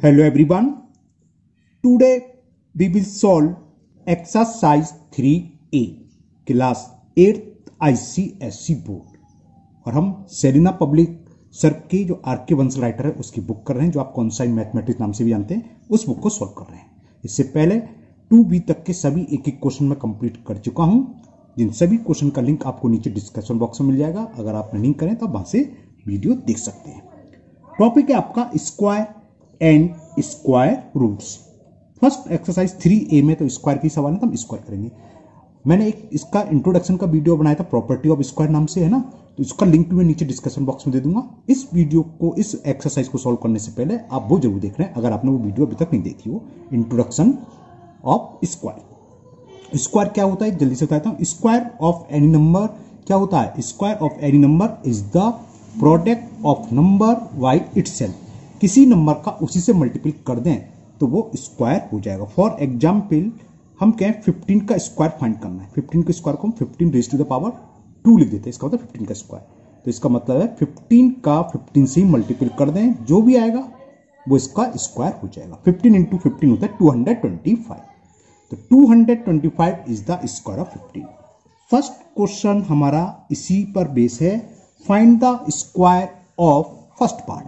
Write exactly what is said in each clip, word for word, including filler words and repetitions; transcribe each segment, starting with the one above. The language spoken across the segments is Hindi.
Hello everyone. Today we will solve exercise three A class eight I C S C board और हम सेरिना पब्लिक सर की जो आर के वंसल राइटर है उसकी बुक कर रहे हैं, जो आप कॉन्साइन मैथमेटिक्स नाम से भी जानते हैं, उस बुक को सॉल्व कर रहे हैं। इससे पहले टू बी तक के सभी एक एक क्वेश्चन में कंप्लीट कर चुका हूं, जिन सभी क्वेश्चन का लिंक आपको नीचे डिस्क्रिप्शन बॉक्स में मिल जाएगा। अगर आप नहीं करें तो वहां से वीडियो देख सकते हैं। टॉपिक है आपका square and square roots. First exercise three A में तो स्क्वायर की सवाल है, तो हम स्क्वायर करेंगे। मैंने एक इसका इंट्रोडक्शन का वीडियो बनाया था, प्रॉपर्टी ऑफ स्क्वायर नाम से है ना, तो इसका लिंक भी मैं नीचे डिस्क्रिप्शन बॉक्स में दे दूंगा। इस वीडियो को, इस एक्सरसाइज को सॉल्व करने से पहले आप वो जरूर देख रहे हैं, अगर आपने वो वीडियो अभी तक नहीं देखी हो, इंट्रोडक्शन ऑफ स्क्वायर। स्क्वायर क्या होता है जल्दी से बताता हूं। स्क्वायर ऑफ एनी नंबर क्या होता है? Square of any number is the product of number by itself. किसी नंबर का उसी से मल्टीपल कर दें तो वो स्क्वायर हो जाएगा। फॉर एग्जाम्पल हम कहें फिफ्टीन का स्क्वायर फाइंड करना है। फिफ्टीन के स्क्वायर को हम fifteen raise to the power two लिख देते हैं, इसका मतलब फिफ्टीन का स्क्वायर। तो इसका मतलब है फिफ्टीन का फिफ्टीन से ही मल्टीपल कर दें, जो भी आएगा वो इसका स्क्वायर हो जाएगा। फिफ्टीन इंटू फिफ्टीन होता है टू हंड्रेड ट्वेंटी फाइव। तो two hundred twenty five is the square of fifteen. First question हमारा इसी पर बेस है। Find the square of first part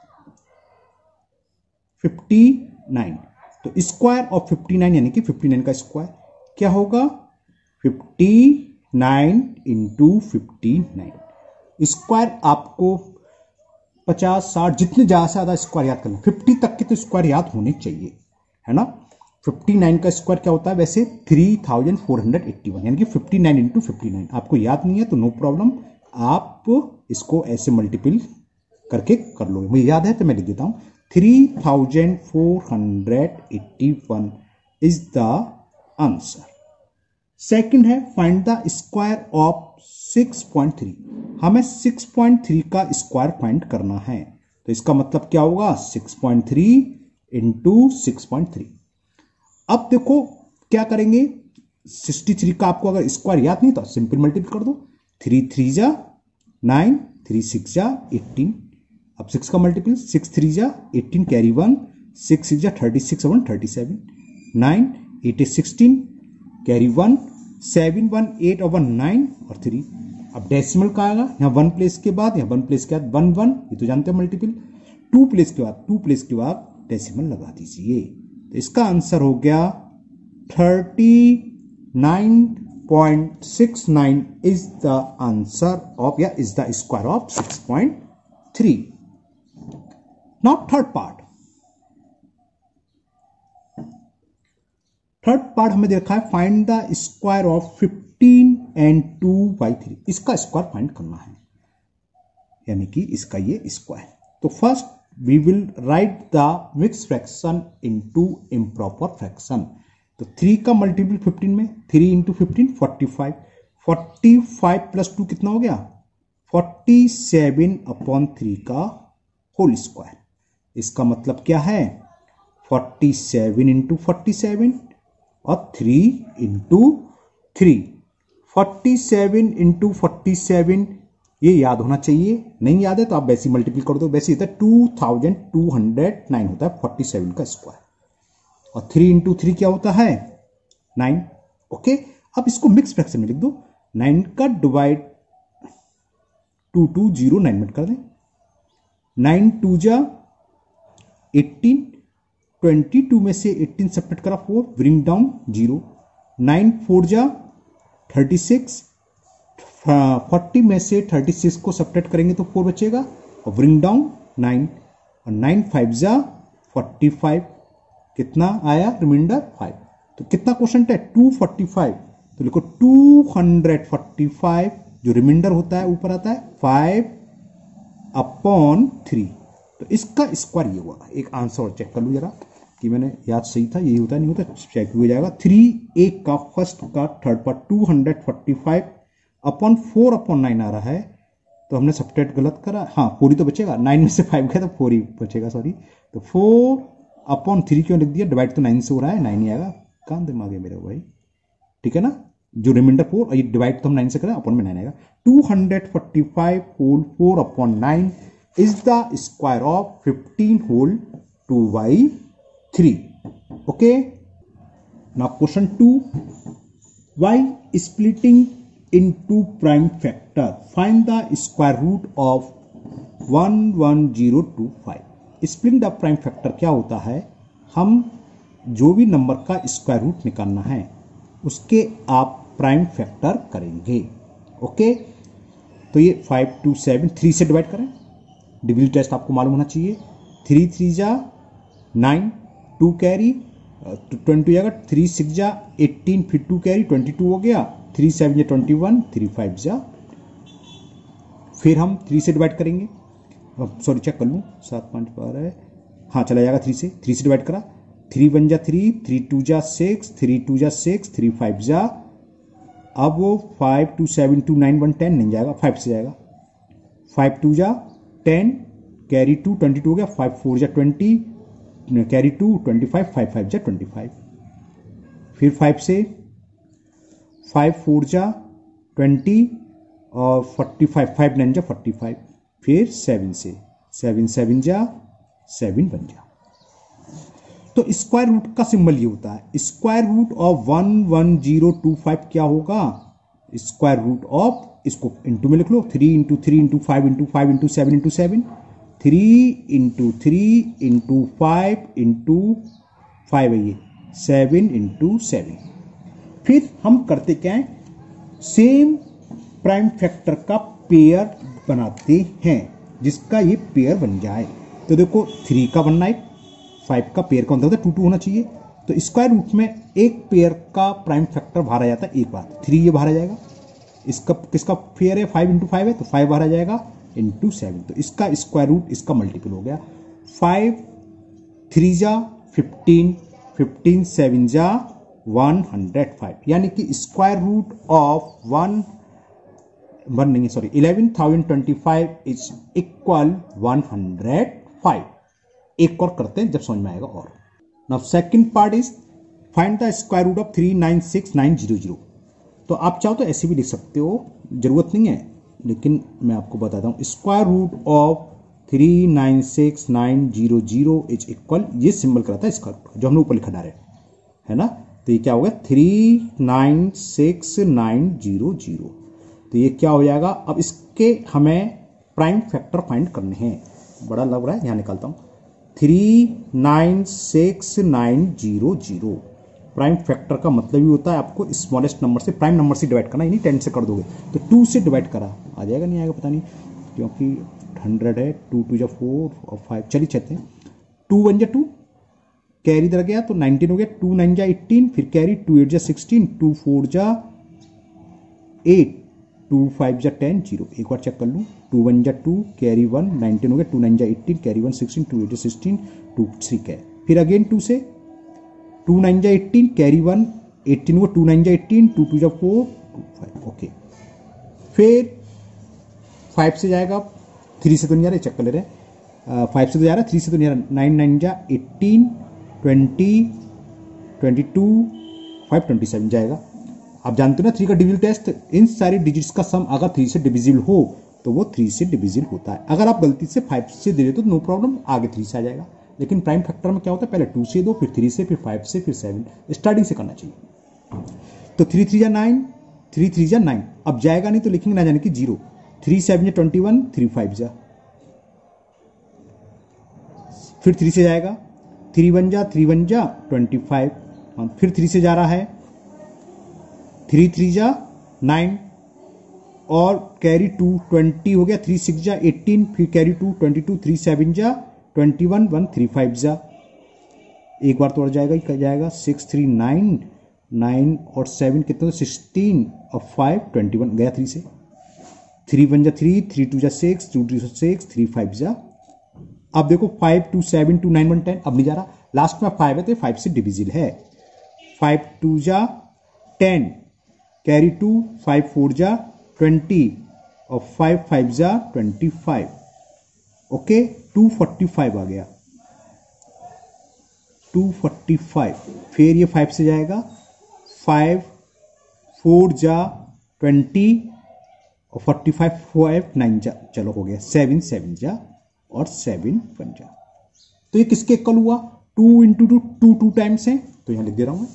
fifty nine. तो स्क्वायर ऑफ फिफ्टी नाइन यानी कि फिफ्टी नाइन का स्क्वायर क्या होगा? Fifty nine into fifty nine. Square आपको पचास साठ जितने ज्यादा से ज्यादा स्क्वायर याद करना, फिफ्टी तक के तो स्क्वायर याद होने चाहिए, है ना। फिफ्टी नाइन का स्क्वायर क्या होता है वैसे? Three thousand four hundred eighty one, यानी कि fifty nine into fifty nine. आपको याद नहीं है तो नो प्रॉब्लम, आप इसको ऐसे मल्टीपल करके कर लोगे। मुझे याद है तो मैं लिख देता हूं। Three thousand four hundred eighty one is the answer. Second है find the square of six point three. हमें सिक्स पॉइंट थ्री का स्क्वायर फाइंड करना है, तो इसका मतलब क्या होगा? Six point three into six point three. अब देखो क्या करेंगे, सिक्सटी थ्री का आपको अगर स्क्वायर याद नहीं तो सिंपल मल्टीपल कर दो। थ्री थ्री जा नाइन, थ्री सिक्स जा एटीन। अब सिक्स का मल्टीपल, सिक्स थ्री जा eighteen, carry one, six six जा thirty six, one thirty seven, nine eight eight sixteen, carry one, seven one eight और वन नाइन और थ्री। अब डेसिमल का आएगा यहाँ वन प्लेस के बाद, यहाँ वन प्लेस के बाद वन वन, ये तो जानते हैं मल्टीपल। टू प्लेस के बाद, टू प्लेस के बाद डेसिमल लगा दीजिए। तो इसका आंसर हो गया thirty nine point six nine is the answer of, या is the square of six point three. Now third part. Third part हमें देखा है find the square of fifteen and two by three. इसका स्क्वायर फाइंड करना है, यानी कि इसका ये स्क्वायर। तो first we will write the mix fraction into improper fraction. तो थ्री का मल्टीपल फिफ्टीन में, three into fifteen forty five, forty five plus two कितना हो गया? फोर्टी सेवन अपॉन थ्री का होल स्क्वायर। इसका मतलब क्या है? Forty seven into forty seven और three into three. Forty seven into forty seven ये याद होना चाहिए, नहीं याद है तो आप वैसे मल्टीपल कर दो। वैसे होता है two thousand two hundred nine होता है फोर्टी सेवन का स्क्वायर, और थ्री इंटू थ्री क्या होता है? नाइन। ओके, अब इसको मिक्स फ्रैक्शन में लिख दो। नाइन का divide two two zero nine minute कर दें। नाइन टू जा एटीन, ट्वेंटी टू में से एटीन सब्ट्रैक्ट करा four, bring down zero. Nine four जा थर्टी सिक्स, फोर्टी में से थर्टी सिक्स को सब्ट्रैक्ट करेंगे तो फोर बचेगा, और ब्रिंग डाउन नाइन। और नाइन फाइव जा फोर्टी फाइव, कितना आया रिमाइंडर? फाइव। तो कितना क्वेश्चन है? Two forty five. तो लिखो टू हंड्रेड फोर्टी फाइव, जो रिमाइंडर होता है ऊपर आता है फाइव अपॉन थ्री। तो इसका स्क्वायर ये हुआ। एक आंसर और चेक कर लूँ जरा कि मैंने याद सही था, यही होता नहीं होता, चेक हो जाएगा। थ्री एक का फर्स्ट का third part two hundred forty five upon four upon nine आ रहा है, तो हमने सब्ट्रैक्ट गलत करा। हाँ, फोर ही तो बचेगा, नाइन में से फाइव गया तो फोर ही बचेगा, सॉरी। तो फोर अपॉन थ्री क्यों लिख दिया? डिवाइड तो नाइन से हो रहा है, नाइन ही आएगा। काम दिमाग है मेरा भाई, ठीक है ना। जो रिमाइंडर फोर और ये डिवाइड तो हम नाइन से करें, अपॉन में नाइन आएगा। Two hundred forty five whole four upon nine is the square of fifteen whole two by three. Okay, now question two, by splitting into prime factor, find the square root of one one zero two five. Splitting the prime factor क्या होता है, हम जो भी नंबर का स्क्वायर रूट निकालना है उसके आप प्राइम फैक्टर करेंगे। ओके, तो ये फाइव टू सेवन, थ्री से डिवाइड करें, डिविजन टेस्ट आपको मालूम होना चाहिए। थ्री थ्री जा नाइन, टू कैरी ट्वेंटी जाएगा, थ्री सिक्स जा एटीन, फिर टू कैरी ट्वेंटी टू हो गया, थ्री सेवन जा ट्वेंटी वन, थ्री फाइव जा, फिर हम थ्री से डिवाइड करेंगे, सॉरी चेक कर लूँ, सात पाँच बारह है, हाँ चला जाएगा थ्री से, थ्री से डिवाइड करा, थ्री वन जा थ्री, थ्री टू जा सिक्स, थ्री टू जा सिक्स, थ्री फाइव जा, अब वो five two seven two nine one ten नहीं जाएगा, फाइव से जाएगा, फाइव टू जा ten, carry two twenty two हो गया, फाइव फोर जा twenty, carry two twenty five, five five जा ट्वेंटी फाइव, फिर फाइव से, फाइव फोर जा ट्वेंटी और फोर्टी फाइव, फाइव नाइन जा फोर्टी फाइव, फिर सेवन से, सेवन सेवन जा सेवन बन जा। तो स्क्वायर रूट का सिंबल ये होता है, square root of one one zero two five क्या होगा, स्क्वायर रूट ऑफ, इसको इंटू में लिख लो, three into three into five into five into seven into seven, three into three into five into five है ये, सेवन इंटू सेवन। फिर हम करते क्या है, सेम प्राइम फैक्टर का पेयर बनाते हैं जिसका ये पेयर बन जाए। तो देखो थ्री का बनना है, फाइव का पेयर का मतलब टू टू होना चाहिए। तो स्क्वायर रूट में एक पेयर का प्राइम फैक्टर बाहर आ जाता है एक बार, थ्री ये बाहर आ जाएगा, इसका किसका पेयर है, फाइव इंटू फाइव है तो फाइव बाहर आ जाएगा इंटू सेवन, तो इसका स्क्वायर रूट इसका मल्टीपल हो गया, फाइव थ्री जा फिफ्टीन, फिफ्टीन सेवन जा वन हंड्रेड फाइव, यानी कि square root of one one नहीं sorry eleven thousand twenty five is equal one hundred five. एक और करते हैं जब समझ में आएगा। और now second part is find the square root of three nine six nine zero zero. तो आप चाहो तो ऐसे भी लिख सकते हो, जरूरत नहीं है, लेकिन मैं आपको बताता हूं, square root of three nine six nine zero zero is equal, ये सिंबल कराता है इसका जो हमने ऊपर लिखा डाले है ना, तो ये क्या होगा, three nine six nine zero zero, तो ये क्या हो जाएगा। अब इसके हमें प्राइम फैक्टर फाइंड करने हैं, बड़ा लग रहा है, यहां निकालता हूं, three nine six nine zero zero. Prime factor का मतलब ही होता है आपको स्मॉलेस्ट नंबर से, प्राइम नंबर से डिवाइड करना, यानी टेन से कर दोगे तो टू से डिवाइड करा, आ जाएगा नहीं आएगा पता नहीं, क्योंकि हंड्रेड है, टू टू जा फोर और फाइव, चलिए चलते हैं, टू वन जा टू, कैरी इधर गया तो नाइनटीन हो गया, टू नाइन जा एटीन, फिर कैरी टू एट जा सिक्सटीन, टू फोर जा एट, टू फाइव जा टेन, जीरो। एक बार चेक कर लूँ, टू वन जा टू, कैरी वन, नाइनटीन हो गया, टू नाइन जा eighteen, carry one sixteen, two eight जा सिक्सटीन, टू थ्री कैरी, फिर अगेन टू से, टू नाइन जा एटीन, कैरी वन, एटीन हुआ, टू नाइन जा एटीन, टू टू जा फोर, टू फाइव, ओके। फिर फाइव से जाएगा, थ्री से तो नहीं आ रहा, चेक कर ले रहे, फाइव से तो जा रहा है, थ्री से तो नहीं आ रहा, नाइन नाइन जा eighteen, twenty, twenty two, five twenty seven जाएगा। आप जानते हो ना थ्री का डिविजन टेस्ट, इन सारी डिजिट्स का सम अगर थ्री से डिविजिबल हो तो वो थ्री से डिविजिबल होता है। अगर आप गलती से फाइव से दे रहे हो तो नो प्रॉब्लम, आगे थ्री से आ जाएगा, लेकिन प्राइम फैक्टर में क्या होता है, पहले टू से दो, फिर थ्री से, फिर फाइव से, फिर सेवन, स्टार्टिंग से करना चाहिए। तो थ्री थ्री जा नाइन, थ्री थ्री जा नाइन, अब जाएगा नहीं तो लिखेंगे ना जाने की जीरो, थ्री सेवन जा ट्वेंटी वन, थ्री फाइव जा, फिर थ्री से जाएगा, थ्री वन जा थ्री वन जा ट्वेंटी फाइव, फिर थ्री से जा रहा है, थ्री थ्री जा नाइन और कैरी टू, ट्वेंटी हो गया, थ्री सिक्स जा एटीन, फिर carry two, twenty two, three seven जा twenty one, one three five जा, एक बार तो और जाएगा, क्या जाएगा, सिक्स थ्री नाइन, नाइन और सेवन कितना, सिक्सटीन और फाइव ट्वेंटी वन गया थ्री से, थ्री वन जा थ्री, थ्री टू जा सिक्स, टू टू जा सिक्स, थ्री फाइव जा। अब देखो five two seven two nine one ten, अब नहीं जा रहा, लास्ट में फाइव है तो फाइव से डिविजिबल है, फाइव टू जा ten, carry two, five four जा ट्वेंटी और फाइव फाइव जा twenty five, okay, two forty five आ गया, टू फोर्टी फाइव, फिर ये फाइव से जाएगा, फाइव फोर जा ट्वेंटी और फोर्टी फाइव, फाइव नाइन जा, चलो हो गया, सेवन सेवन जा और सेवन वन जा, तो ये किसके इक्वल हुआ, two into two, two two times है तो यहां लिख दे रहा हूं मैं,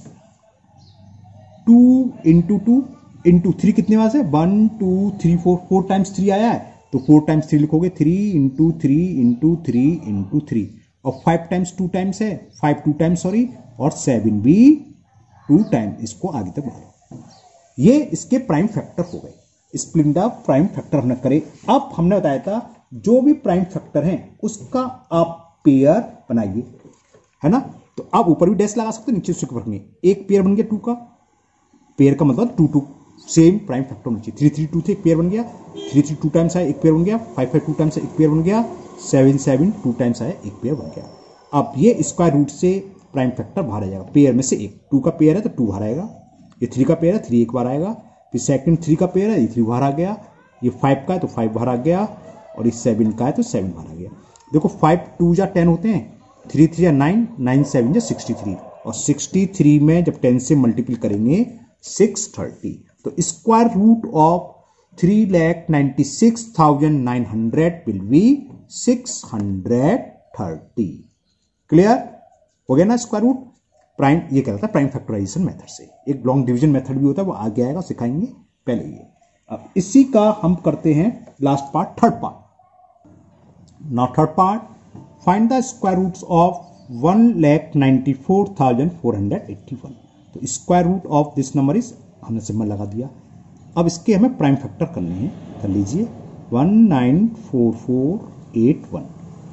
two into two into three कितने बार है, one two three four, four times three आया है तो फोर टाइम्स थ्री लिखोगे, three into three into three into three, और फाइव टाइम्स टू टाइम्स है, फाइव टू टाइम्स सॉरी, और सेवन भी टू टाइम, इसको आगे तक बढ़ाओ। ये इसके प्राइम फैक्टर हो गए, स्प्लिट द प्राइम फैक्टर हमने करे। अब हमने बताया था जो भी प्राइम फैक्टर है उसका आप पेयर बनाइए, है ना। तो आप ऊपर भी डैश लगा सकते हो, नीचे उससे फर्क नहीं। एक पेयर बन गया टू का, पेयर का मतलब two two same prime factor होना चाहिए। थ्री थ्री टू थे, एक पेयर बन गया, थ्री थ्री टू टाइम्स आया, एक पेयर बन गया, फाइव फाइव टू टाइम्स एक पेयर बन गया, सेवन सेवन टू टाइम्स आया, एक पेयर बन गया। अब ये स्क्वायर रूट से प्राइम फैक्टर बाहर आ जाएगा, पेयर में से एक, टू का पेयर है तो टू बाहर आएगा, ये थ्री का पेयर है, थ्री एक बार आएगा, फिर सेकंड थ्री का पेयर है, ये थ्री बाहर आ गया, ये फाइव का है तो फाइव बाहर आ गया, और ये सेवन का है तो सेवन बाहर आ गया। देखो फाइव टू या टेन होते हैं, थ्री थ्री या नाइन, नाइन सेवन या सिक्सटी थ्री, और सिक्सटी थ्री में जब टेन से मल्टीपल करेंगे सिक्स थर्टी, तो square root of three lakh ninety six thousand nine hundred will be six hundred thirty. Clear हो गया ना स्क्वायर रूट। प्राइम ये कहलाता है प्राइम फैक्टराइजेशन मेथड से। एक लॉन्ग डिवीजन मेथड भी होता है, वो आगे आएगा, सिखाएंगे पहले ये। अब इसी का हम करते हैं last part, third part. Now third part, find the square roots of one lakh ninety four thousand four hundred eighty one. तो square root of this number is, हमने सिंबल लगा दिया। अब इसके हमें प्राइम फैक्टर करने हैं, कर लीजिए, one nine four four eight one.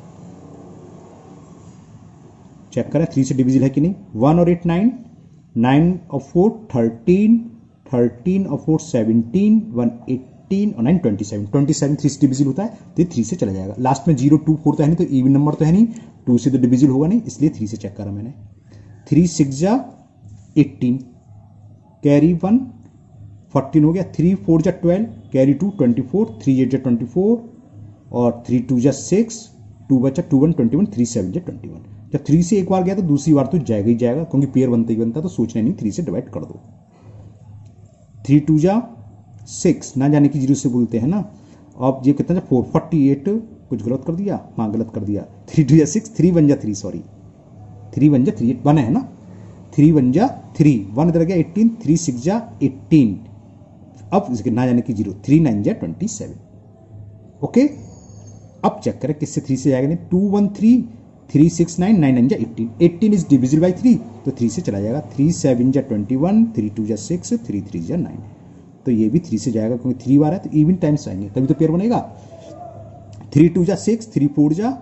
Check करें थ्री से डिविजिबल है कि नहीं। वन और एट नाइन, नाइन और फोर थर्टीन, थर्टीन और फोर सेवनटीन, वन एटीन और nine twenty seven, twenty seven three से डिविजिबल होता है तो थ्री से चला जाएगा। लास्ट में जीरो टू फोर तो है नहीं, तो इवन नंबर तो है नहीं, टू से तो डिविजिबल होगा नहीं, इसलिए थ्री से चेक करा मैंने। थ्री सिक्स जा एटीन, कैरी वन फोर्टीन हो गया, थ्री फोर जा twelve, carry two twenty four, three eight जा ट्वेंटी फोर, और थ्री टू जा सिक्स, टू बचा two one twenty one, three seven जा ट्वेंटी वन। जब थ्री से एक बार गया तो दूसरी बार तो जाएगा ही जाएगा, क्योंकि पेयर बनता ही बनता, तो सोचना नहीं, थ्री से डिवाइड कर दो। थ्री टू जा सिक्स, ना जाने की जीरो से बोलते हैं ना। अब ये कितना जा फोर, फोर्टी एट, कुछ गलत कर दिया, हाँ गलत कर दिया। थ्री टू जा सिक्स, थ्री वन जा थ्री, सॉरी थ्री वन जा थ्री, वन है ना, थ्री वन जा थ्री, वन इधर गया एटीन, थ्री सिक्स जा एटीन, अब इसके ना जाने की जीरो, थ्री नाइन जा ट्वेंटी सेवन। ओके, अब चेक करें किससे थ्री से जाएगा, नहीं, two one three, three six nine, nine nine जा eighteen, eighteen is divisible by three, तो थ्री से चला जाएगा। थ्री सेवन जा ट्वेंटी वन, थ्री टू जा सिक्स, थ्री थ्री जा नाइन, तो ये भी थ्री से जाएगा, क्योंकि थ्री बार है तो इवन टाइम्स आएंगे तभी तो पेयर बनेगा। थ्री टू जा सिक्स, थ्री फोर जा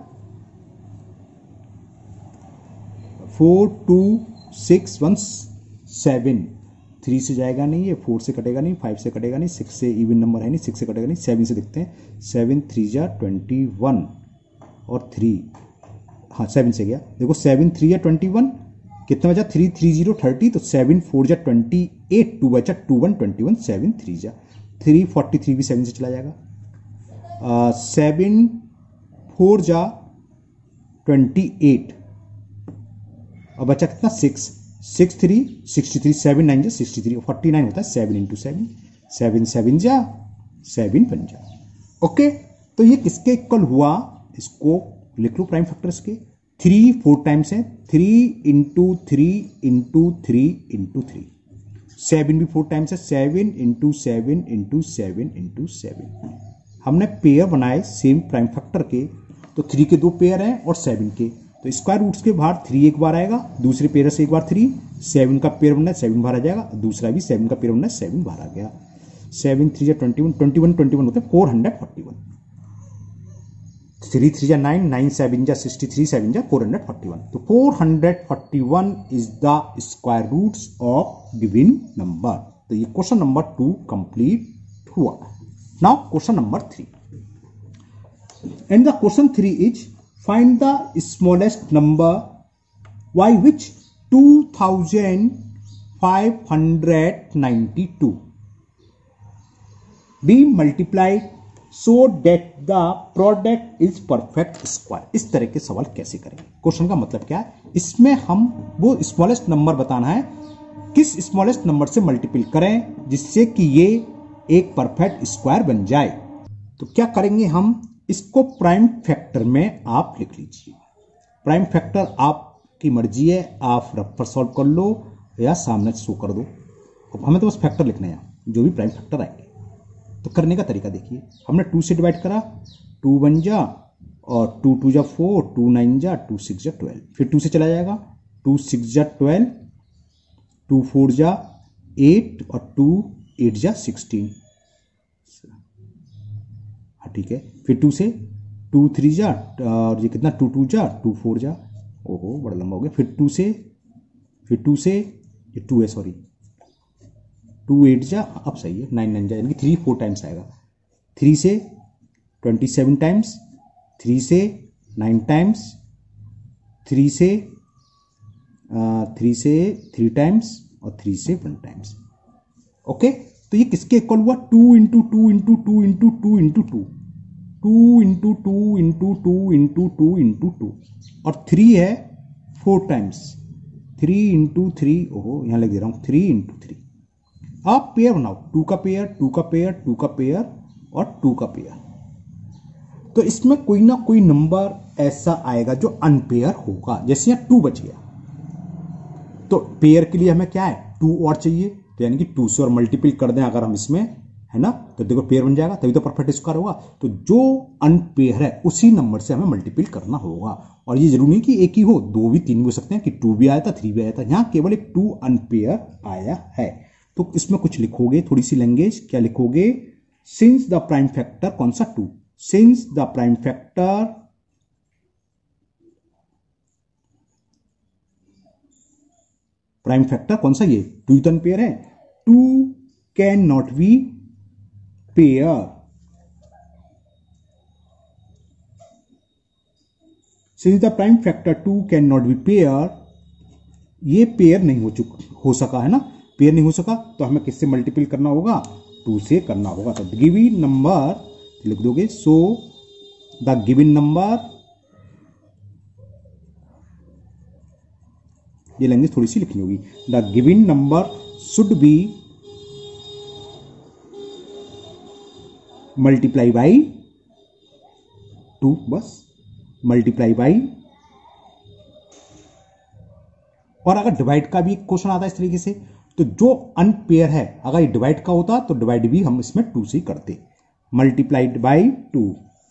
four, two six one seven, three से जाएगा नहीं, ये फोर से कटेगा नहीं, फाइव से कटेगा नहीं, सिक्स से इवन नंबर है नहीं, सिक्स से कटेगा नहीं, सेवन से देखते हैं, सेवन थ्री जा ट्वेंटी वन, और थ्री, हाँ सेवन से गया, देखो सेवन थ्री या ट्वेंटी वन, कितना बचा, थ्री थ्री जीरो थर्टी, तो सेवन फोर जा ट्वेंटी एट, टू बचा two one twenty one, seven three जा थ्री फोर्टी थ्री भी सेवन से चला जाएगा। सेवन फोर जा ट्वेंटी एट, और बचा कितना six, six three sixty three, seven nine जा सिक्सटी थ्री, फोर्टी नाइन होता है seven into seven, seven seven जा सेवन वन जा। ओके, तो ये किसके इक्वल हुआ, इसको लिख लो प्राइम फैक्टर्स के। थ्री फोर टाइम्स है, three into three into three into three, seven भी फोर टाइम्स है, seven into seven into seven into seven. हमने पेयर बनाए सेम प्राइम फैक्टर के, तो थ्री के दो पेयर हैं और सेवन के, तो स्क्वायर रूट्स के बाहर थ्री एक बार आएगा, दूसरे पेयर से एक बार थ्री, सेवन का पेयर बनना है सेवन बाहर आ जाएगा, दूसरा भी सेवन का पेयर बनना है सेवन बाहर आ गया। सेवन थ्री या twenty one, twenty one twenty one होते हैं four hundred forty one, three three जा नाइन, नाइन सेवन जा सिक्सटी थ्री, सेवन जा फोर हंड्रेड फोर्टी वन, तो four hundred forty one is the square roots of given number. तो ये क्वेश्चन नंबर टू कंप्लीट हुआ। Now question number three, and the question three is find the smallest number y which two thousand five hundred ninety-two be multiplied so that the product is perfect square। इस तरह के सवाल कैसे करेंगे, क्वेश्चन का मतलब क्या है, इसमें हम वो स्मॉलेस्ट नंबर बताना है, किस स्मॉलेस्ट नंबर से मल्टीपल करें जिससे कि ये एक परफेक्ट स्क्वायर बन जाए। तो क्या करेंगे हम, इसको प्राइम फैक्टर में आप लिख लीजिए। प्राइम फैक्टर आपकी मर्जी है, आप रफ पर सॉल्व कर लो या सामने शो कर दो। अब हमें तो बस फैक्टर लिखना है, जो भी प्राइम फैक्टर आएंगे। तो करने का तरीका देखिए, हमने टू से डिवाइड करा, टू वन जा और टू टू जा फोर, टू नाइन जा, टू सिक्स जा ट्वेल्व, फिर टू से चला जाएगा, टू सिक्स जा ट्वेल्व, टू फोर जा एट और टू एट जा सिक्सटीन। हाँ ठीक है, फिर टू से टू थ्री जा और ये कितना, टू टू जा, टू फोर जा, ओहो बड़ा लंबा हो गया, फिर टू से, फिर टू से ये टू है सॉरी, टू एट जा, अब सही है, नाइन नाइन जा, यानी कि थ्री फोर टाइम्स आएगा, थ्री से ट्वेंटी सेवन टाइम्स, थ्री से नाइन टाइम्स, थ्री से थ्री से थ्री टाइम्स और थ्री से वन टाइम्स। ओके, तो ये किसके इक्वल हुआ, two into two into two into two into two, two into two into two into two into two, और थ्री है four times, three into three, ओहो यहां लिख दे रहा हूं, थ्री इंटू थ्री। आप पेयर बनाओ, टू का पेयर, टू का पेयर, टू का पेयर और टू का पेयर। तो इसमें कोई ना कोई नंबर ऐसा आएगा जो अनपेयर होगा, जैसे यहां टू बच गया, तो पेयर के लिए हमें क्या है, टू और चाहिए, तो यानी कि टू से और मल्टीपल कर दें अगर हम इसमें, है ना, तो देखो पेयर बन जाएगा, तभी तो परफेक्ट स्क्वायर होगा। तो जो अनपेयर है उसी नंबर से हमें मल्टीपल करना होगा, और ये जरूरी नहीं कि एक ही हो, दो भी तीन भी हो सकते हैं, कि टू भी आया था, थ्री भी आया था, यहां केवल एक टू अनपेयर आया है। तो इसमें कुछ लिखोगे, थोड़ी सी लैंग्वेज, क्या लिखोगे, सिंस द प्राइम फैक्टर, कौन सा, two, since the prime factor prime factor कौन सा, ये टू तो अनपेयर है, two can not be pair, since the prime factor two can not be pair, ये पेयर नहीं हो चुका, हो सका है ना, पेयर नहीं हो सका, तो हमें किससे मल्टीपल करना होगा, टू से करना होगा। तो गिवन नंबर लिख दोगे, सो द गिवन नंबर, ये लैंग्वेज थोड़ी सी लिखनी होगी, the given number should be multiply by two, बस मल्टीप्लाई बाई, और अगर डिवाइड का भी क्वेश्चन आता है इस तरीके से, तो जो अनपेयर है अगर ये डिवाइड का होता तो डिवाइड भी हम इसमें टू से ही करते, multiplied by two.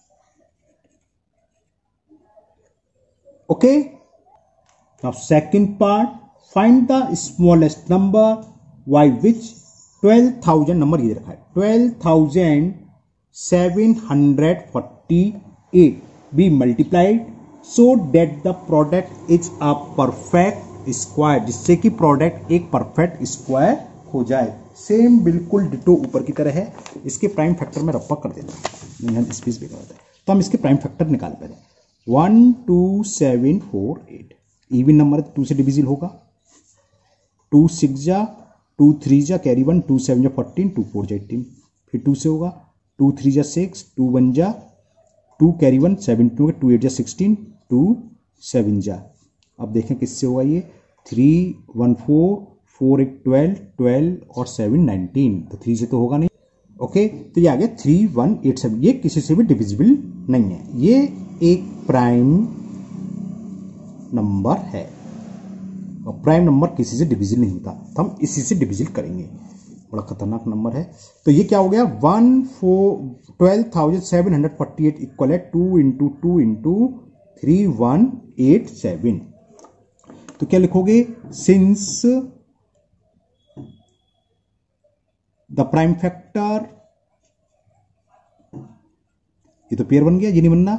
Okay, now second part, find the smallest number by which twelve thousand, number ये रखा है, twelve thousand seven hundred forty eight be multiplied so that the product is a perfect square, जिससे कि प्रोडक्ट एक परफेक्ट स्क्वायर हो जाए। सेम बिल्कुल डिटो ऊपर की तरह है। इसके प्राइम फैक्टर में रप्पा कर देता हूं, यहाँ स्पेस बेकार होता है, तो हम इसके प्राइम फैक्टर निकाल पहले, one two seven four eight, even number two से डिविजिबल होगा, टू सिक्स जा, टू थ्री जा कैरी वन, टू सेवन जा फोर्टीन, टू फोर जा एटीन, फिर टू से होगा, टू थ्री जा सिक्स, टू वन जा two carry one, seven two, two eight जा सिक्सटीन, टू सेवन जा, अब देखें किससे होगा ये, थ्री वन फोर, फोर एक ट्वेल्व, ट्वेल्व और सेवन नाइनटीन, तो थ्री से तो होगा नहीं। ओके, तो ये आ गया थ्री वन एट सेवन, ये किसी से भी डिविजिबल नहीं है, ये एक प्राइम नंबर है, और प्राइम नंबर किसी से डिविजिबल नहीं होता, तो हम इसी से डिविजिबल करेंगे, बड़ा खतरनाक नंबर है। तो ये क्या हो गया, one four twelve thousand seven hundred forty eight equal है two into two into three one eight seven. तो क्या लिखोगे, सिंस द प्राइम फैक्टर, ये तो पेयर बन गया, ये नहीं बनना,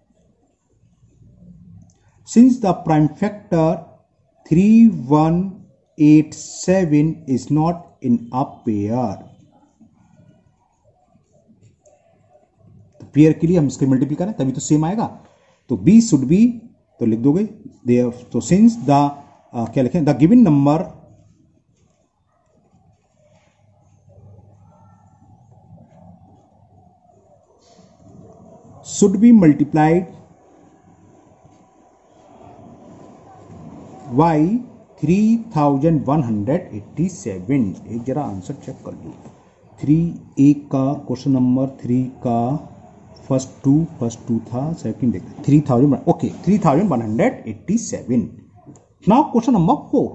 since the prime factor three one eight seven is not in a pair, तो पेयर के लिए हम इसके मल्टीपल करें तभी तो सेम आएगा, तो बी शुड बी, तो लिख दोगे दे, तो सिंस द क्या लिखें, the given number should be multiplied by three thousand one hundred eighty seven. एक जरा आंसर चेक कर लो, थ्री एक का क्वेश्चन नंबर थ्री का फर्स्ट टू फर्स्ट टू था, सेकंड देखते three thousand okay three thousand one hundred eighty seven. Now question number four.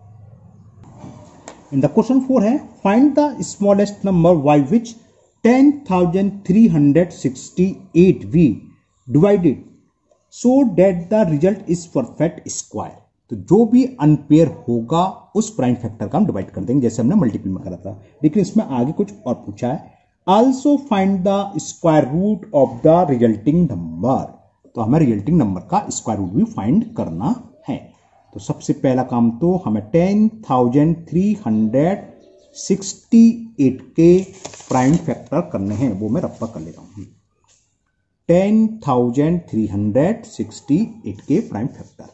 In the question four है find the smallest number by which ten thousand three hundred sixty eight be divided so that the result is perfect square. तो जो भी अनपेयर होगा उस प्राइम फैक्टर का हम डिवाइड कर देंगे जैसे हमने मल्टीपल में करा था. लेकिन इसमें आगे कुछ और पूछा है, also find the square root of the resulting number. तो हमें रिजल्टिंग नंबर का स्क्वायर रूट भी फाइंड करना है. तो सबसे पहला काम तो हमें ten thousand three hundred sixty eight के प्राइम फैक्टर करने हैं, वो मैं रप्पा कर लेता हूं. Ten thousand three hundred sixty eight के प्राइम फैक्टर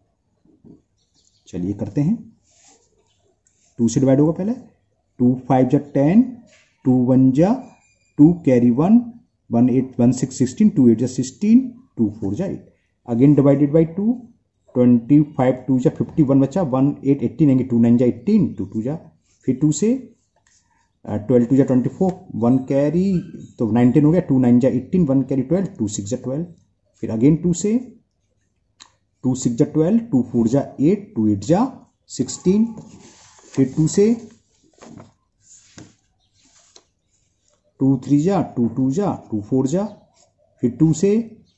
चलिए करते हैं. टू से डिवाइड होगा पहले. टू फाइव जा टेन, टू वन जा two carry one, one eight one six sixteen, two eight जा सिक्सटीन, टू फोर जा eight. Again divided by two. Twenty five two जा फिफ्टी वन बचा, वन एट एट्टीन आएंगे, टू नाइन जा एट्टीन, टू टू जा फिर टू से ट्वेल्व टू जा ट्वेंटी फोर, वन कैरी तो नाइनटीन हो गया, टू नाइन जा eighteen, one carry twelve, two six जा ट्वेल्व. फिर अगेन टू से टू सिक्स जा ट्वेल्व, टू फोर जा एट, टू एट जा सिक्सटीन. फिर टू से टू थ्री जा टू टू जा टू फोर जा. फिर टू से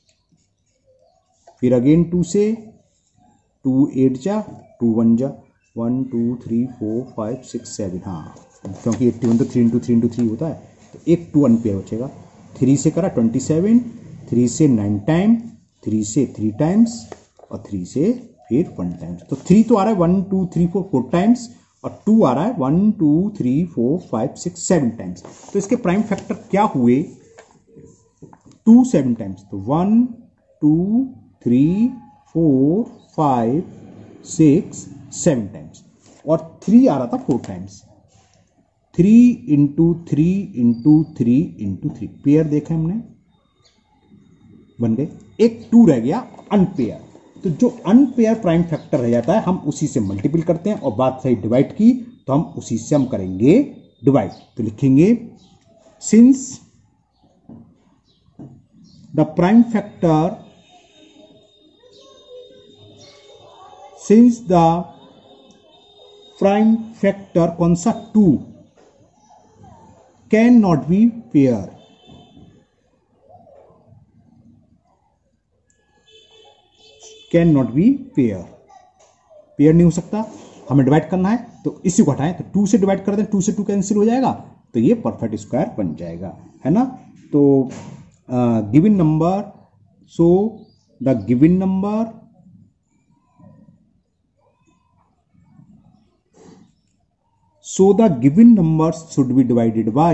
फिर अगेन टू से टू एट जा टू वन जा one two three four five six seven. हाँ क्योंकि एट्टी वन तो three into three into three होता है तो एक टू अनपेयर बचेगा. थ्री से करा ट्वेंटी सेवन, थ्री से नाइन टाइम, थ्री से थ्री टाइम्स और थ्री से फिर वन टाइम्स. तो थ्री तो आ रहा है one two three four four times और टू आ रहा है one two three four five six seven times. तो इसके प्राइम फैक्टर क्या हुए? Two seven times. तो one two three four five six seven times और थ्री आ रहा था four times. Three into three into three into three pair देखे हमने बन गए. एक टू रह गया अनपेयर. तो जो अनपेयर प्राइम फैक्टर रह जाता है हम उसी से मल्टीपल करते हैं और बात सही डिवाइड की तो हम उसी से हम करेंगे डिवाइड. तो लिखेंगे since the prime factor since the prime factor कौन सा two can not be pair. Can not be pair. Pair नहीं हो सकता, हमें डिवाइड करना है तो इसी को हटाएं. तो टू से डिवाइड कर दें, टू से टू कैंसिल हो जाएगा तो ये परफेक्ट स्क्वायर बन जाएगा, है ना. तो given number, so the given number so the given numbers should be divided by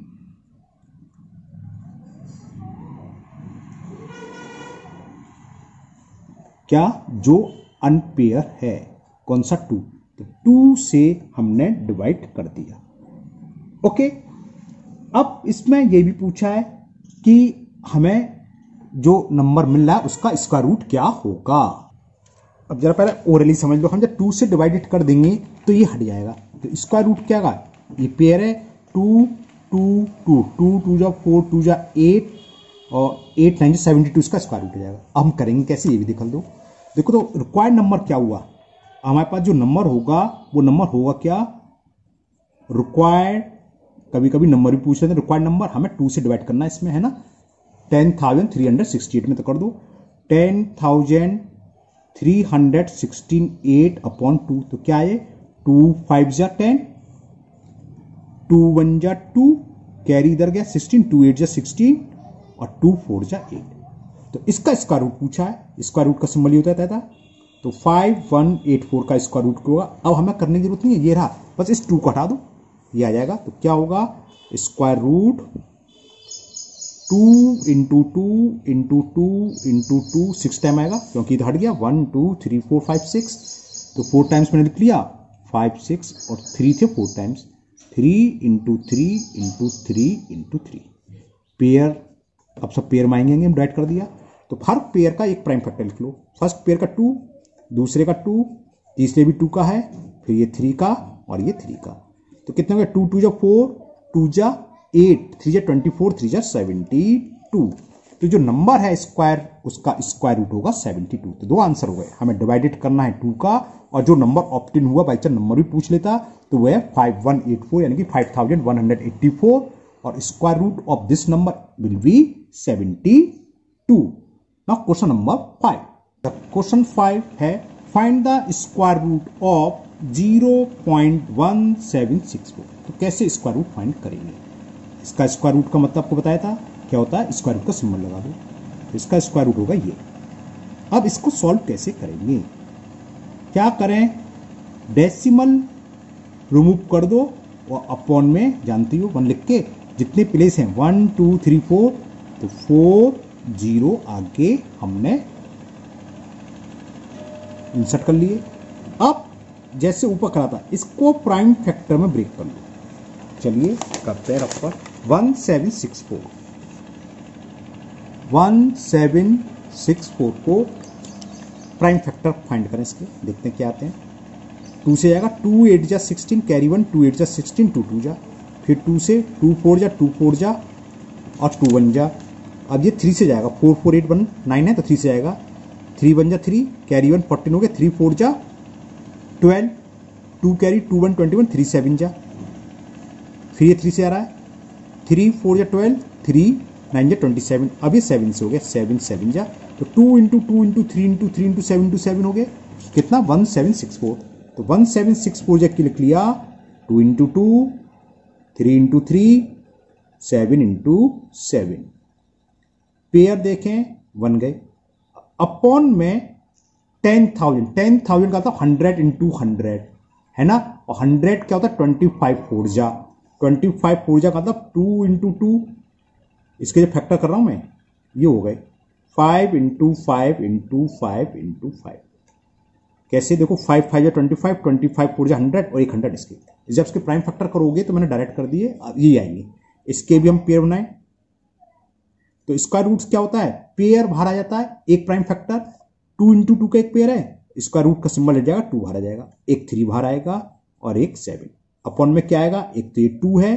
क्या जो अनपेयर है कौन सा टू. तो टू से हमने डिवाइड कर दिया. ओके. अब इसमें यह भी पूछा है कि हमें जो नंबर मिल रहा है उसका स्क्वायर रूट क्या होगा. अब जरा पहले ओरली समझ लो. हम जब टू से डिवाइडेड कर देंगे तो ये हट जाएगा. तो स्क्वायर रूट क्या होगा? ये पेयर है two two two two two जा फोर, टू जा एट और एट नाइन जा सेवेंटी टू. इसका स्क्वायर रूट हो जाएगा. अब हम करेंगे कैसे ये भी दिखा दो. देखो तो रिक्वायर्ड नंबर क्या हुआ. हमारे पास जो नंबर होगा वो नंबर होगा क्या? रिक्वायर्ड. कभी कभी नंबर भी पूछ लेते हैं. रिक्वायर्ड नंबर हमें टू से डिवाइड करना है इसमें, है ना. Ten thousand three hundred sixty eight में तो कर दो ten thousand three hundred sixteen eight upon two. तो क्या है? टू फाइव जा टेन, टू वन जा टू, कैरी इधर गया सिक्सटीन, टू एट जा सिक्सटीन और टू फोर जा एट. तो इसका स्क्वायर रूट पूछा है. स्क्वायर रूट का सिंबल ये होता था. तो फाइव वन एट फोर का स्क्वायर रूट होगा. अब हमें करने की जरूरत नहीं है, ये रहा. बस इस टू को हटा दो, ये आ जाएगा. तो क्या होगा? Square root two into two into two into two six time आएगा क्योंकि इधर हट गया. One two three four five six. तो फोर टाइम्स मैंने लिख लिया. फाइव सिक्स और थ्री थे four times. Three into three into three into three pair. अब सब पेयर में आएंगे, हम डिवाइड कर दिया. तो हर पेयर का एक प्राइम फैक्टर लिख लो. फर्स्ट पेयर का टू, दूसरे का टू, तीसरे भी टू का है, फिर ये थ्री का और ये थ्री का. तो कितने हो गए? टू टू जा फोर, टू जा एट, थ्री जा ट्वेंटी फोर, थ्री जा सेवेंटी टू. तो जो नंबर है स्क्वायर उसका स्क्वायर रूट होगा सेवेंटी टू। तो दो आंसर हो गए, हमें डिवाइडेड करना है टू का, और जो नंबर ऑप्टेन हुआ बाई चांस नंबर भी पूछ लेता तो वह है फाइव वन एट फोर यानी कि five thousand one hundred eighty four, और square root of this number will be seventy two. Now question number five. The question five है find the square root of zero point one seven six four. तो कैसे स्क्वायर रूट फाइंड करेंगे? इसका स्क्वायर रूट का मतलब आपको बताया था क्या होता है, स्क्वायर रूट का सिंबल लगा दो, तो इसका स्क्वायर रूट होगा ये। अब इसको सॉल्व कैसे करेंगे? क्या करें, डेसिमल रिमूव कर दो और अपॉन में जानती हो वन लिख के जितने प्लेस हैं वन टू थ्री फोर, तो फोर जीरो आगे हमने इंसर्ट कर लिए। अब जैसे ऊपर करा था इसको प्राइम फैक्टर में ब्रेक कर लो। चलिए करते हैं रफ पर one seven six four one seven six four को प्राइम फैक्टर फाइंड करें इसके, देखते हैं क्या आते हैं। टू से जाएगा टू एट जा sixteen, carry one, two eight जा सिक्सटीन, टू टू जा, फिर टू से टू फोर जा, टू फोर जा और टू वन जा। अब ये थ्री से जाएगा, four four eight one nine है तो थ्री से जाएगा, थ्री वन जा थ्री, कैरी वन फोर्टीन हो गया, थ्री फोर जा twelve, two carry two one twenty one, three seven जा, फिर ये थ्री से आ रहा है, थ्री फोर जा ट्वेल्व, थ्री नाइन जा ट्वेंटी सेवन, अब ये सेवन से हो गया, सेवन सेवन जा, तो two into two into three into three into seven into seven हो गए कितना, वन सेवन सिक्स फोर। तो वन सेवन सिक्स फोर जब लिख लिया, two into two, three into three, seven into seven, pair देखें बन गए। अपॉन में टेन थाउजेंड, टेन थाउजेंड का था हंड्रेड इंटू हंड्रेड है ना, और हंड्रेड क्या होता है ट्वेंटी फाइव फोर जा, ट्वेंटी फाइव फोर जा का था टू इंटू टू, इसके जो फैक्टर कर रहा हूं मैं ये हो गए five into five into five into five. कैसे देखो, फाइव फाइव या twenty five, twenty five four जा हंड्रेड और एक हंड्रेड इसके। जब इसके प्राइम फैक्टर करोगे तो मैंने डायरेक्ट कर दिए, अब ये आएंगे। इसके भी हम पेयर बनाए तो स्क्वायर रूट क्या होता है, पेयर बाहर आ जाता है, एक prime factor, two into two का एक पेयर है, स्क्वायर रूट का सिंबल हट जाएगा, टू बाहर आ जाएगा, एक थ्री बाहर आएगा और एक सेवन। अपॉन में क्या आएगा, एक तो ये टू है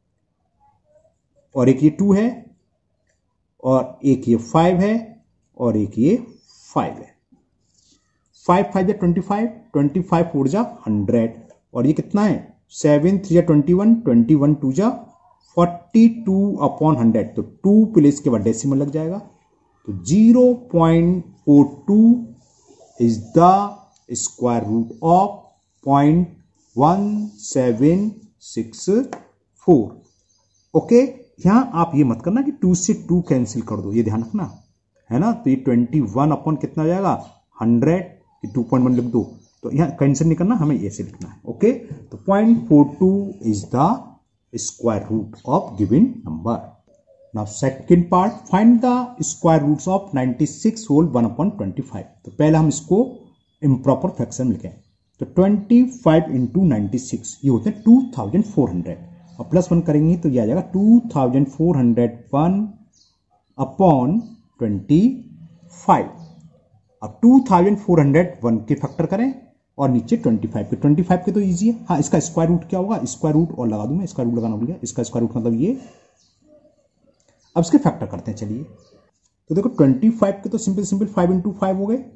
और एक ये टू है और एक ये फाइव है और एक ये फाइव है। फाइव फाइव जा twenty five, twenty five four जा हंड्रेड और ये कितना है, सेवन थ्री जा twenty one, twenty one two जा फोर्टी टू अपॉन हंड्रेड, तो टू प्लेस के बाद डेसिमल लग जाएगा, तो zero point four two is the square root of point one seven six four. Okay, यहां आप ये मत करना कि टू से टू कैंसिल कर दो, ये ध्यान रखना है ना। तो ये ट्वेंटी वन अपॉन कितना जाएगा हंड्रेड, टू पॉइंट वन लिख दो, तो यहां कैंसिल नहीं करना, हमें ऐसे लिखना है। ओके, तो point four two is the square root of given number. Now second part, find the square roots of ninety six whole one upon twenty five. तो पहले हम इसको इम्प्रॉपर फ्रैक्शन में लिखें, तो twenty five into ninety six ये होते हैं टू थाउजेंड फोर हंड्रेड, और प्लस वन करेंगे तो ये आ जाएगा two thousand four hundred one upon twenty five. अब two thousand four hundred one के फैक्टर करें और नीचे ट्वेंटी फाइव के, ट्वेंटी फाइव के तो इजी है। हाँ, इसका स्क्वायर रूट क्या होगा, स्क्वायर रूट और लगा दूं मैं, स्क्वायर रूट लगाना भूल गया, इसका स्क्वायर रूट मतलब ये। अब इसके फैक्टर करते हैं, चलिए। तो देखो ट्वेंटी फाइव के तो simple simple five into five हो गए,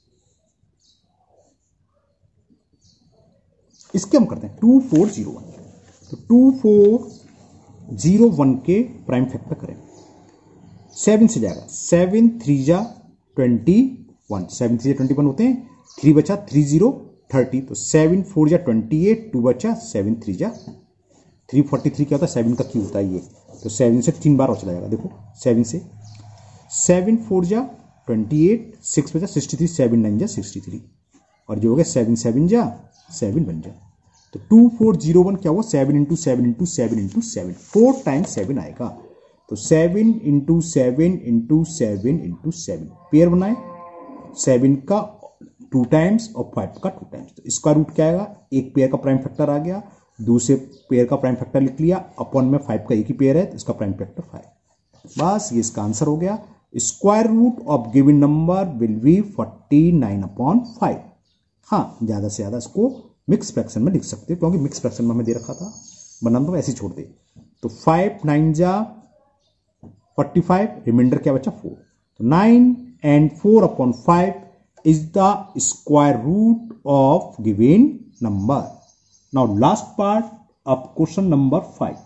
इसके हम करते हैं टू फोर जीरो वन, तो टू फोर जीरो वन के प्राइम फैक्टर करें, सेवन से जाएगा, सेवन थ्री जा ट्वेंटी वन, सेवन थ्री जा ट्वेंटी वन होते हैं, थ्री बचा थ्री जीरो थर्टी, तो सेवन फोर जा ट्वेंटी एट, टू बचा सेवन थ्री जा थ्री फोर्टी थ्री, क्या होता है सेवन का क्यू होता है ये, तो सेवन से तीन बार और चला जाएगा, देखो सेवन से, सेवन फोर जा ट्वेंटी एट, सिक्स बचा सिक्सटी थ्री, सेवन नाइन जा सिक्सटी थ्री, और जो हो गया सेवन सेवन जा सेवन वन जा, तो टू फोर जीरो वन क्या हुआ, seven into seven into seven into seven, four times seven आएगा, तो seven into seven into seven into seven, pair बनाए, सेवन का टू टाइम्स और फाइव का टू टाइम्स, तो इसका रूट क्या आएगा, एक पेयर का प्राइम फैक्टर आ गया, दूसरे पेयर का प्राइम फैक्टर लिख लिया, अपॉन में फाइव का एक ही पेयर है तो इसका प्राइम फैक्टर फाइव, बस ये इसका आंसर हो गया। Square root of given number will be forty nine upon five. हाँ, ज्यादा से ज्यादा इसको मिक्स फ्रैक्शन में लिख सकते हो, क्योंकि मिक्स फ्रैक्शन में हमें दे रखा था, बनाना तो ऐसे छोड़ दे, तो फाइव नाइन जा फोर्टी फाइव, रिमाइंडर क्या बचा फोर। तो nine and four upon five is the square root of given number. Now last part of question number five,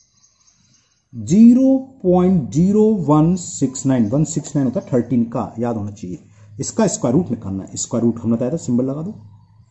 zero point zero one six nine, one six nine होता है थर्टीन का, याद होना चाहिए। इसका स्क्वायर रूट निकालना है। स्क्वायर रूट हमने बताया था, सिंबल लगा दो।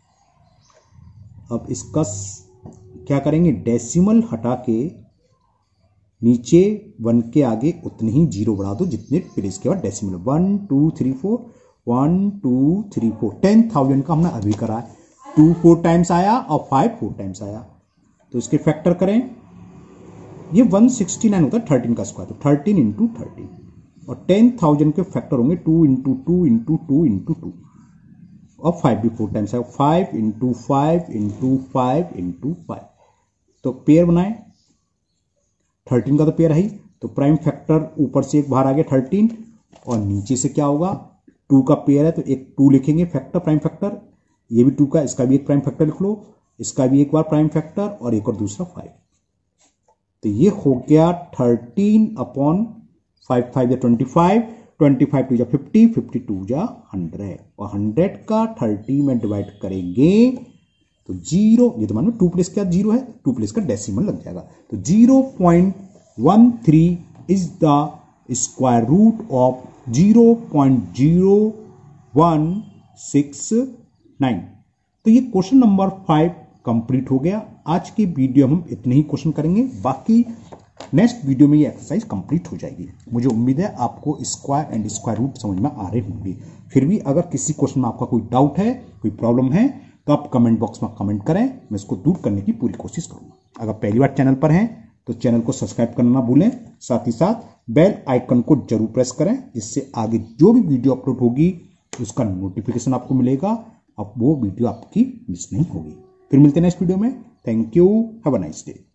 अब इसका क्या करेंगे, डेसिमल हटा के नीचे वन के आगे उतने ही जीरो बढ़ा दो जितने फिर इसके बाद decimal. One two three four, one two three four, ten thousand का हमने अभी करा है। टू फोर टाइम्स आया और फाइव फोर टाइम्स आया, तो इसके फैक्टर करें। ये वन सिक्सटी नाइन होता है थर्टीन का स्क्वायर, तो थर्टीन इंटू थर्टीन, और टेन थाउजेंड के फैक्टर होंगे two into two into two into two, और फाइव भी फोर टाइम्स आएगा। Five into five into five into five, तो पेयर बनाए। थर्टीन का तो पेयर है ही, तो प्राइम फैक्टर ऊपर से एक बाहर आ गया थर्टीन, और नीचे से क्या होगा, टू का पेयर है तो एक टू लिखेंगे फैक्टर, प्राइम फैक्टर। ये भी टू का, इसका भी एक प्राइम फैक्टर लिख लो, इसका भी एक बार प्राइम फैक्टर, और एक और दूसरा फाइव। तो ये हो गया थर्टीन अपॉन फाइव, फाइव या twenty five, twenty five two जा फिफ्टी, फिफ्टी टू जा हंड्रेड, और हंड्रेड का थर्टी में डिवाइड करेंगे तो जीरो, ये तो मान लो टू प्लेस का जीरो है, टू प्लेस का डेसिमल लग जाएगा। तो zero point one three is the square root of zero point zero one six nine. तो ये क्वेश्चन नंबर फाइव कंप्लीट हो गया। आज की वीडियो हम इतने ही क्वेश्चन करेंगे, बाकी नेक्स्ट वीडियो में ये एक्सरसाइज कंप्लीट हो जाएगी। मुझे उम्मीद है आपको स्क्वायर एंड स्क्वायर रूट समझ में आ रहे होंगे। फिर भी अगर किसी क्वेश्चन में आपका कोई डाउट है, कोई प्रॉब्लम है, तो आप कमेंट बॉक्स में कमेंट करें, मैं इसको दूर करने की पूरी कोशिश करूंगा। अगर पहली बार चैनल पर हैं तो चैनल को सब्सक्राइब करना ना भूलें, साथ ही साथ बेल आइकन को जरूर प्रेस करें, जिससे आगे जो भी वीडियो अपलोड होगी उसका नोटिफिकेशन आपको मिलेगा, अब वो वीडियो आपकी मिस नहीं होगी। फिर मिलते हैं नेक्स्ट वीडियो में। Thank you, have a nice day.